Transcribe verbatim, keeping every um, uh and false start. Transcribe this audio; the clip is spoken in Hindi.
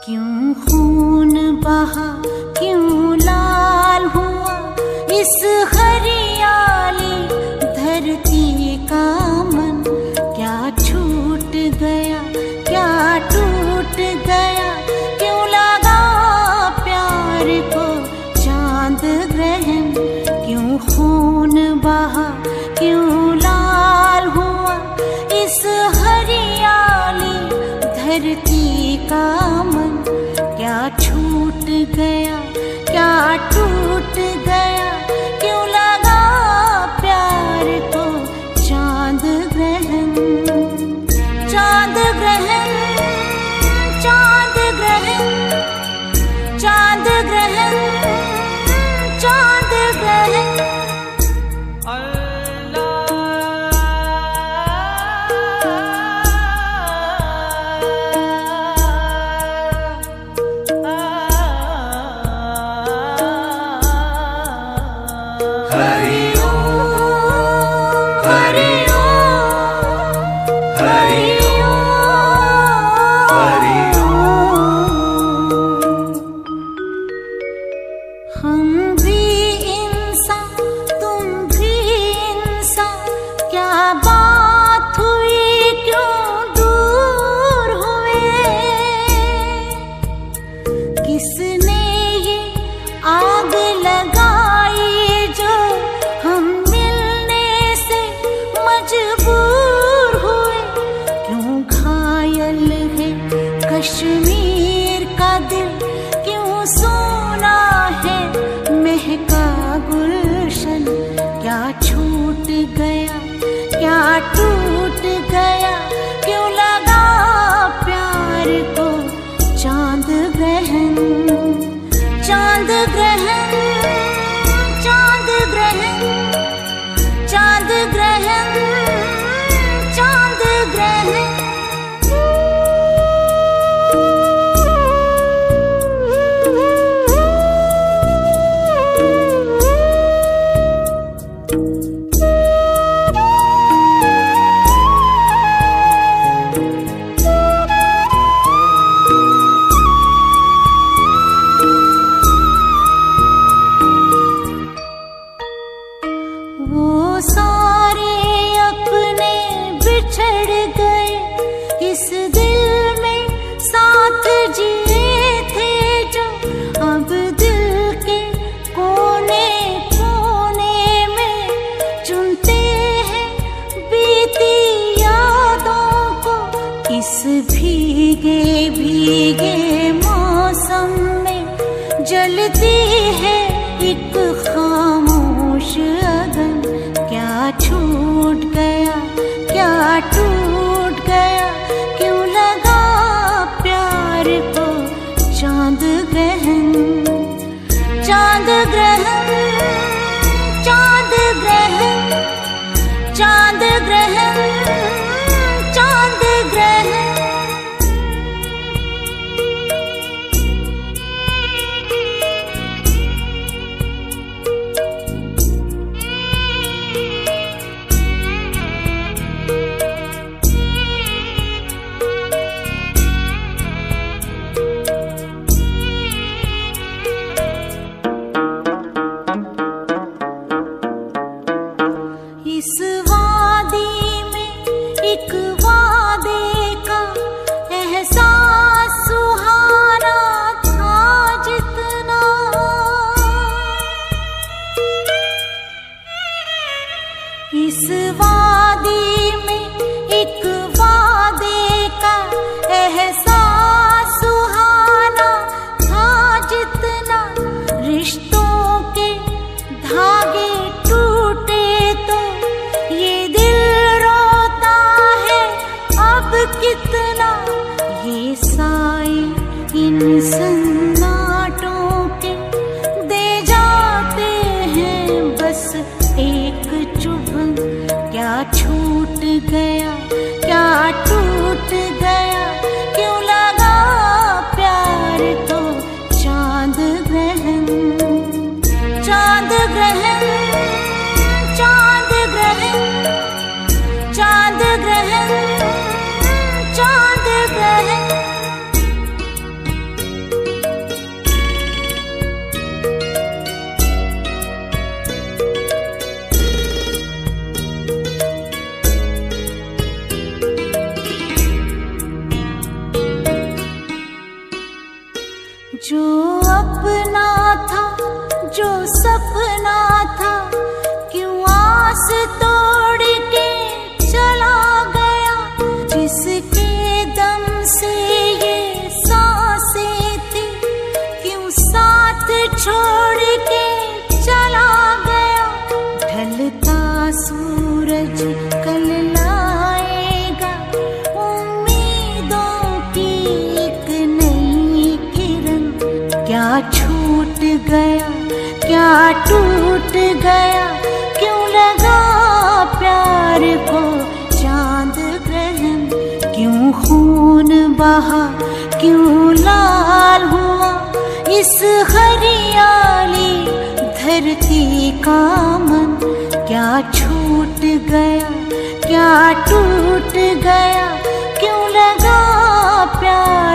क्यों खून बहा, क्यों लाल हुआ इस हरियाली धरती का मन। क्या छूट गया, क्या टूट गया, क्यों लगा प्यार को चांद ग्रहण। क्यों खून बहा, क्यों लाल हुआ इस हरियाली धरती का मन। क्या छूट गया, क्या टूट गया, क्यों लगा प्यार को चांद ग्रहण। चांद ग्रहण, चांद ग्रहण, चांद ग्रहण, चांद ग्रहण। हम भी इंसान, तुम भी इंसान, क्या बात हुई, क्यों दूर हुए। किसने ये आग लगाई जो हम मिलने से मजबूर हुए। क्यों घायल है कश्मीर का दिल, क्यों सोना है महका गुलशन। क्या छूट गया, क्या टूट गया, क्यों लगा प्यार को चांद ग्रहण। चांद ग्रहण, चांद ग्रहण, चांद ग्रहण, चांद ग्रहण। वो सारे अपने बिछड़ गए इस दिल में, साथ जिए थे जो अब दिल के कोने कोने में चुनते हैं बीती यादों को। इस भीगे भीगे मौसम में जलती है एक खामोश अगन। क्या छूट गया, क्या टूट गया, क्यों लगा प्यार को चांद ग्रहण। चांद ग्रहण, चांद ग्रहण, चांद ग्रहण, चांद ग्रहण। जो अपना था, जो सपना था, क्यों आस तोड़ के चला गया। जिसके दम से ये सांसें थी, क्यों साथ छोड़ के चला गया। ढलता सूरज कल लाएगा, उम्मीदों की एक नई किरण। क्या छूट गया, क्या टूट गया, क्यों लगा प्यार को चांद ग्रहण। क्यों खून बहा, क्यों लाल हुआ इस हरियाली धरती का मन। क्या छूट गया, क्या टूट गया, क्यों लगा प्यार